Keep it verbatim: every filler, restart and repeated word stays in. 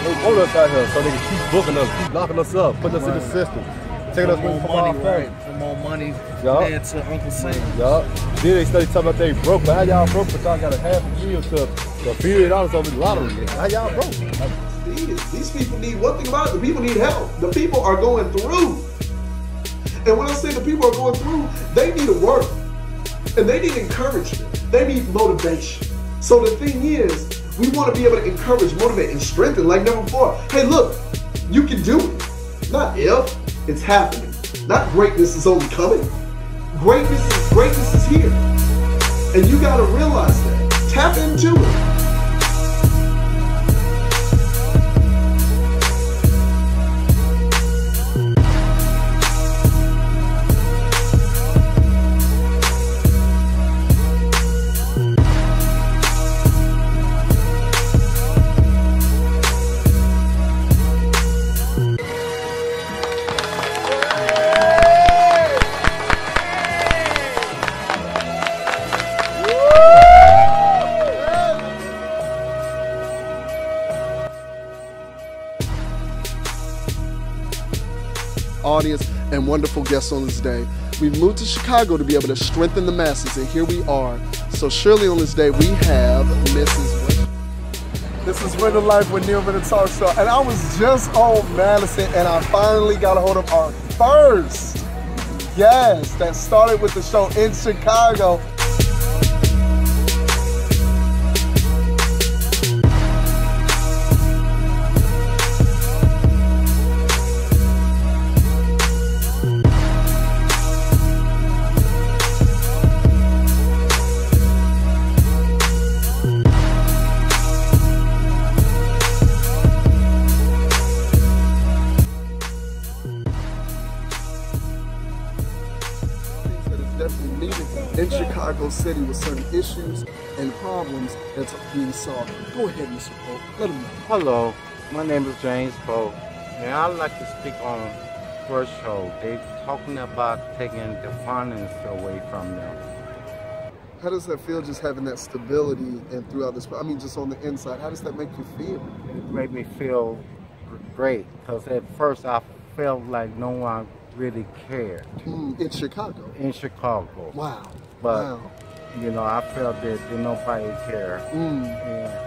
They want us out here so they can keep booking us, keep locking us up, putting us right. in the system, taking us away from our money, right? For more money, yup. Head to Uncle Sam. Yup. Then they started talking about they broke, but how y'all broke? But y'all got a half a meal to a billion dollars over the lottery. How y'all broke? These, these people need, one thing about it, the people need help. The people are going through. And when I say the people are going through, they need a word. And they need encouragement. They need motivation. So the thing is, we want to be able to encourage, motivate, and strengthen like never before. Hey, look, you can do it. Not if, it's happening. Not greatness is only coming. Greatness is, greatness is here. And you got to realize that. Tap into it. Audience and wonderful guests on this day. We've moved to Chicago to be able to strengthen the masses, and here we are. So surely on this day we have Missus This is RenderLife with Neal Render Talk Show, and I was just on Madison and I finally got a hold of our first guest that started with the show in Chicago. Definitely needed in Chicago City with certain issues and problems that's being solved. Go ahead, Mister Poe. Let them know. Hello, my name is James Poe, and I'd like to speak on first show. They're talking about taking the finance away from them. How does that feel, just having that stability and throughout this, I mean, just on the inside, how does that make you feel? It made me feel great, because at first I felt like no one really cared. Mm, in Chicago? In Chicago. Wow. But, wow. you know, I felt that, that nobody cared. Mm. And